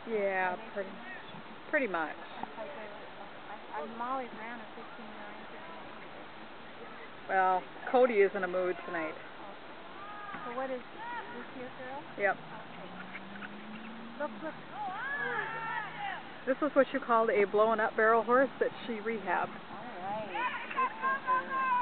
Yeah, pretty much. I'm always ran a 59, 58. Well, Cody is in a mood tonight. So what is this here girl? Yep. Look. This is what you called a blowing up barrel horse that she rehabbed. All right. Good for her.